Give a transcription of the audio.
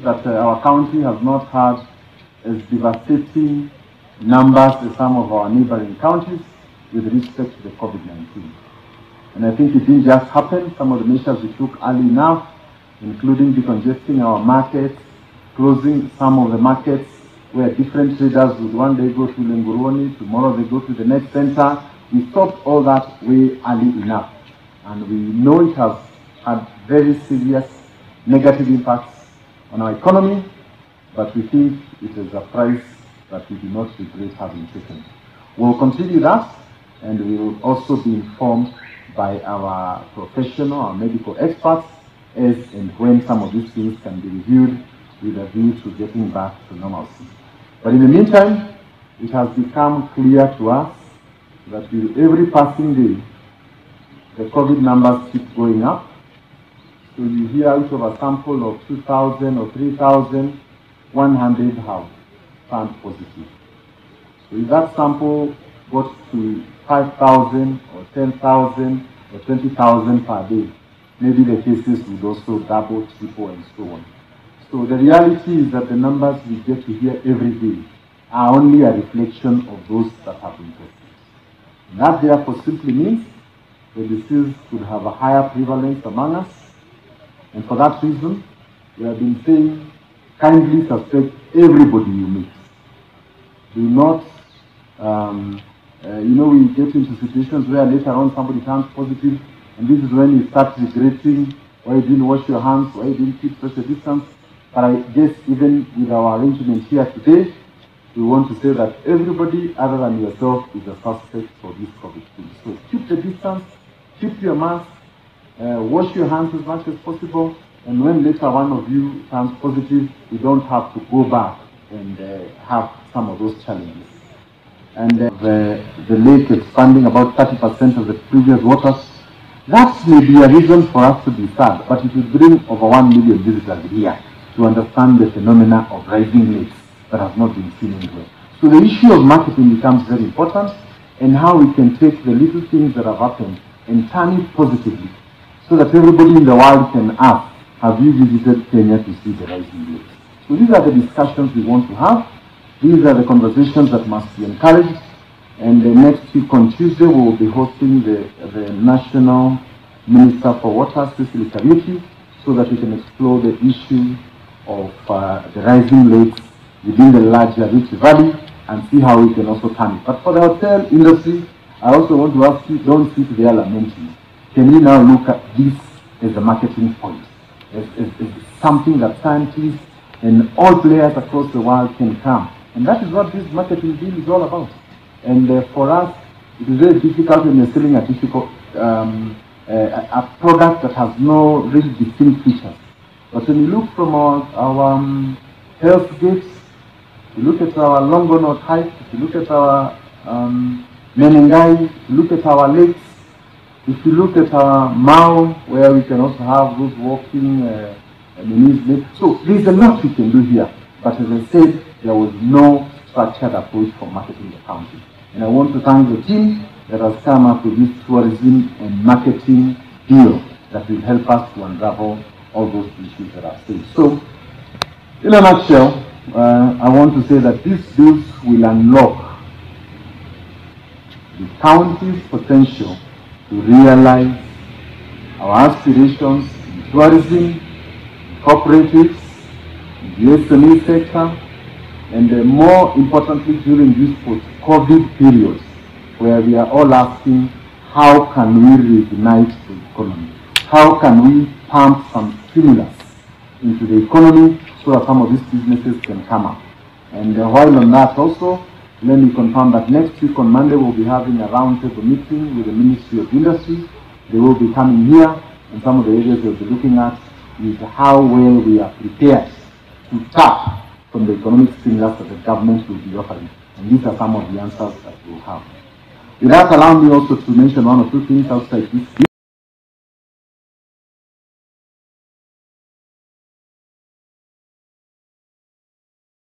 that our county has not had as devastating numbers as some of our neighboring counties with respect to the COVID-19. And I think it didn't just happen. Some of the measures we took early enough, including decongesting our markets, closing some of the markets where different traders would one day go to Lenguruoni, tomorrow they go to the next center. We stopped all that way early enough. And we know it has had very serious negative impacts on our economy, but we think it is a price that we do not regret having taken. We'll continue that, and we will also be informed by our professional, our medical experts, as and when some of these things can be reviewed with a view to getting back to normalcy. But in the meantime, it has become clear to us that with every passing day, the COVID numbers keep going up. So you hear out of a sample of 2,000 or 3,000, 100 have turned positive. So if that sample got to 5,000 or 10,000 or 20,000 per day, maybe the cases would also double, triple, and so on. So the reality is that the numbers we get to hear every day are only a reflection of those that have been tested. And that therefore simply means the disease could have a higher prevalence among us. And for that reason, we have been saying, kindly suspect everybody you meet. Do not, we get into situations where later on somebody turns positive, and this is when you start regretting why you didn't wash your hands, why you didn't keep social distance. But I guess even with our arrangement here today, we want to say that everybody other than yourself is a suspect for this COVID thing. So keep the distance, keep your mask, wash your hands as much as possible, and when later one of you turns positive, you don't have to go back and have some of those challenges. And the lake expanding about 30% of the previous waters, that may be a reason for us to be sad, but it will bring over 1 million visitors here to understand the phenomena of rising lakes that has not been seen anywhere. So the issue of marketing becomes very important, and how we can take the little things that have happened and turn it positively, so that everybody in the world can ask, have you visited Kenya to see the rising lakes? So these are the discussions we want to have. These are the conversations that must be encouraged. And next week on Tuesday, we will be hosting the National Minister for Water, Cecily Kariuki, so that we can explore the issue of the rising lakes within the larger Rift Valley and see how we can also turn it. But for the hotel industry, I also want to ask you, don't sit there lamenting. Can we now look at this as a marketing point, as something that scientists and all players across the world can come? And that is what this marketing deal is all about. And for us, it is very difficult when you're selling a product that has no really distinct features. But when you look from our health gates, you look at our Longonot Heights, if you look at our Menengai, if you look at our lakes, if you look at our Mao, where we can also have those walking lakes. So there's a lot we can do here. But as I said, there was no structured approach for marketing the county. And I want to thank the team that has come up with this tourism and marketing deal that will help us to unravel all those issues that are still. So, in a nutshell, I want to say that these bills will unlock the county's potential to realize our aspirations in tourism, in cooperatives, in the SME sector, and more importantly during this post-COVID period, where we are all asking, how can we reignite the economy? How can we pump some stimulus into the economy so that some of these businesses can come up? And while on that also, let me confirm that next week on Monday we'll be having a roundtable meeting with the Ministry of Industry. They will be coming here, and some of the areas we'll be looking at is how well we are prepared to tap from the economic stimulus that the government will be offering. And these are some of the answers that we'll have. With that, allow me also to mention one or two things outside this.